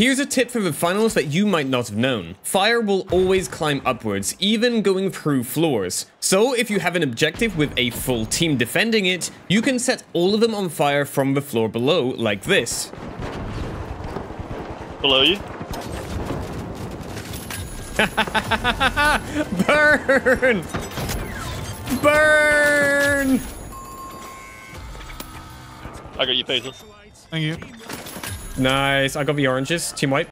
Here's a tip for the finals that you might not have known. Fire will always climb upwards, even going through floors. So if you have an objective with a full team defending it, you can set all of them on fire from the floor below, like this. Below you? Burn! Burn! I got you, Peter. Thank you. Nice, I got the oranges. Team white.